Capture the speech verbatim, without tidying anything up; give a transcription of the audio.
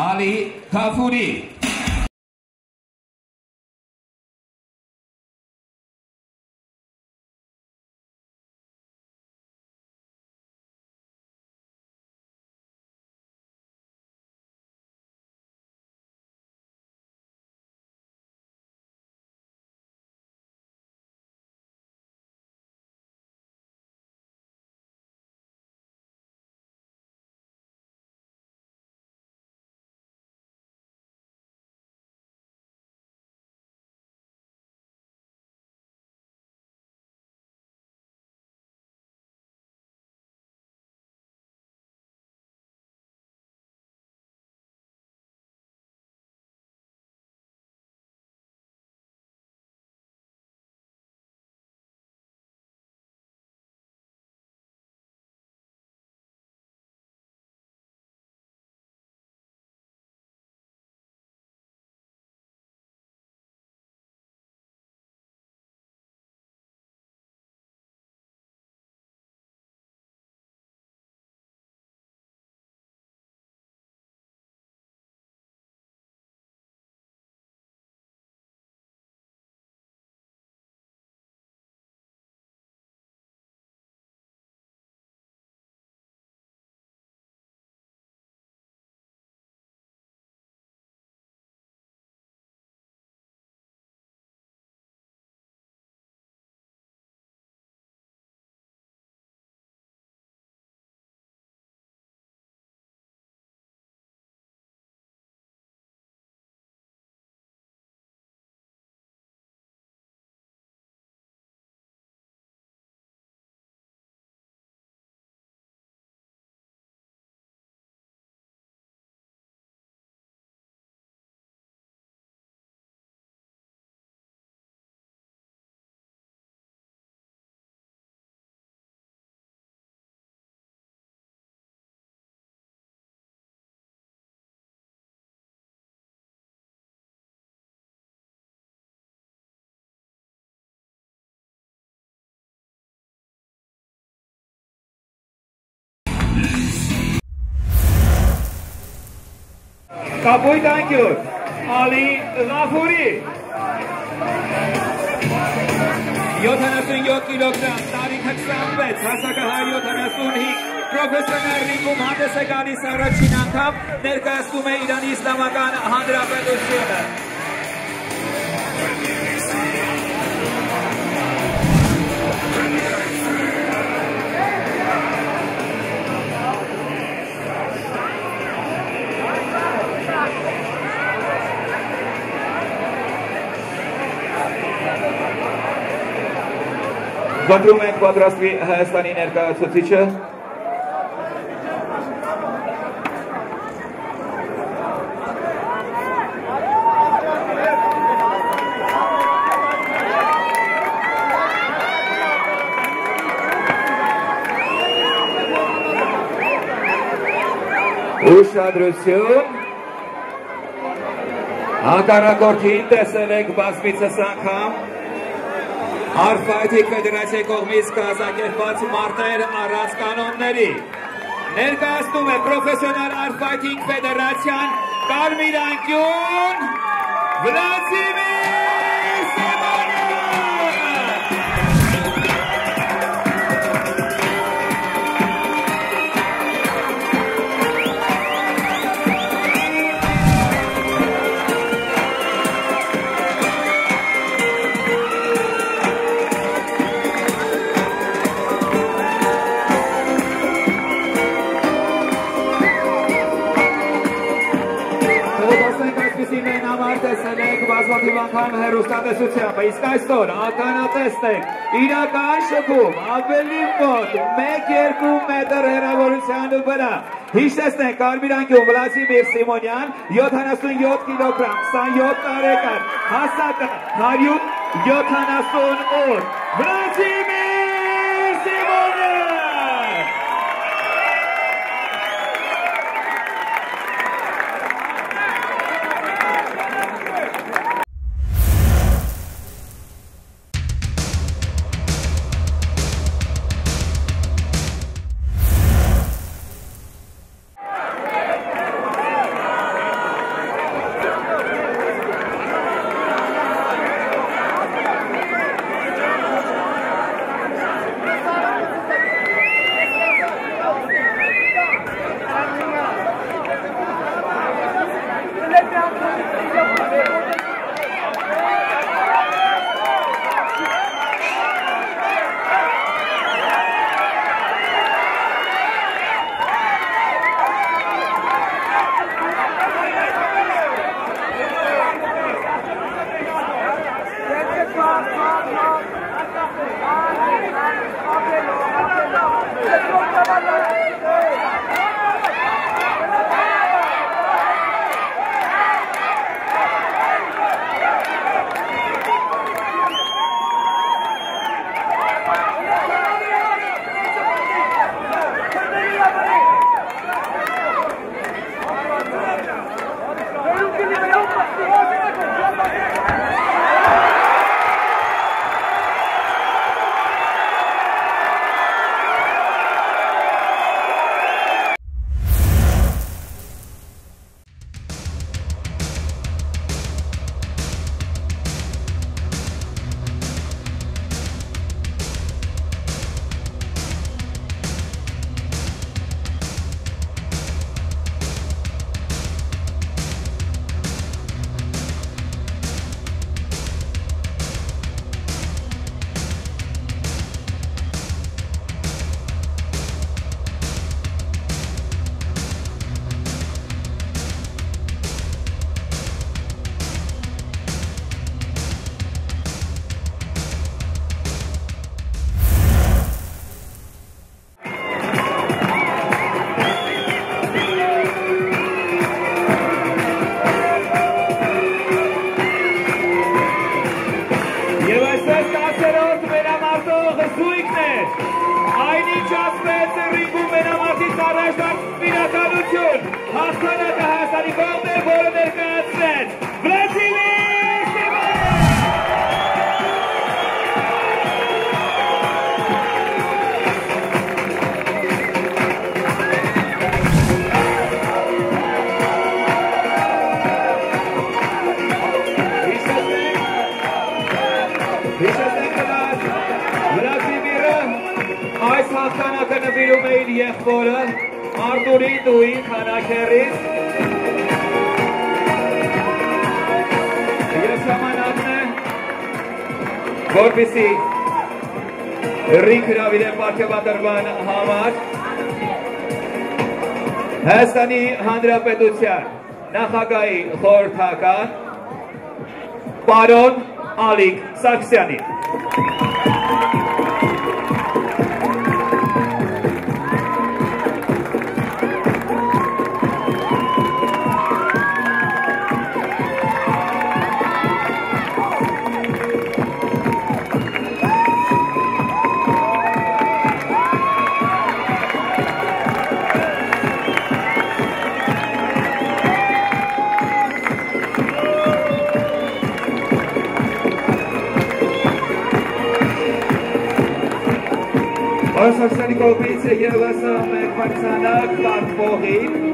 Ali Kafuri. Kapoy Dankyur, Ali Ghafuri. յոթանասուն յոթ կիլոգրամ, տարիքը քսանվեց, հասակահար յոթանասունհինգ, պրոֆեսիոնալ ռինգում հանդես է գալիս առաջին անգամ, ներկայացնում է Իրանի Իսլամական Հանրապետությունը։ Խնդրում ենք պատրաստվի Հայաստանի ներկայացուցիչը։ Ուշադրություն։ Հակառակորդին տեսել եք բազմիցս անգամ Արֆայթիկ ֆեդերացիայի կողմից կազմակերպված մարտեր առանց կանոնների։ Ներկայացնում է պրոֆեսիոնալ Արֆայթիկ ֆեդերացիան կարմիր անկյուն Վլադիմիր Սիմոնյան։ Տեսել եք բազմաթիվ անգամ հեռուստատեսությամբ, իսկ այսօր ականատես եք իրական շփում ավելի մոտ մեկ երկու մետր հեռավորության վրա։ Հիշեցնենք կարմիր անկյուն Վլադիմիր Սիմոնյան, յոթանասուն յոթ կիլոգրամ, քսանյոթ տարեկան, հասակը հարյուր յոթանասուն օր։ Վլադիմիր Սիմոնյան։ Երեսերոտ մենամարտող զույգներ, այնինչ ասվեց ռինգում մենամարտից առաջ վիրականություն, հաղթանակը Հայաստանի կողմն է, որը ներկայացրեց Վլադիմիր Սիմոնյանը։ Այս հաղթանակը նվիրում է իր եղբորը Արտուրին Դուին Խանաքերից և ժամանակն է որպեսզի ռինգ հրավիրեն պարգևատրման համար Հայաստանի Հանրապետության նախագահի խորհրդական պարոն Ալիկ Սարգսյանին Սարգսյանի կողմից ևս մեկ մրցանակ կարգվողին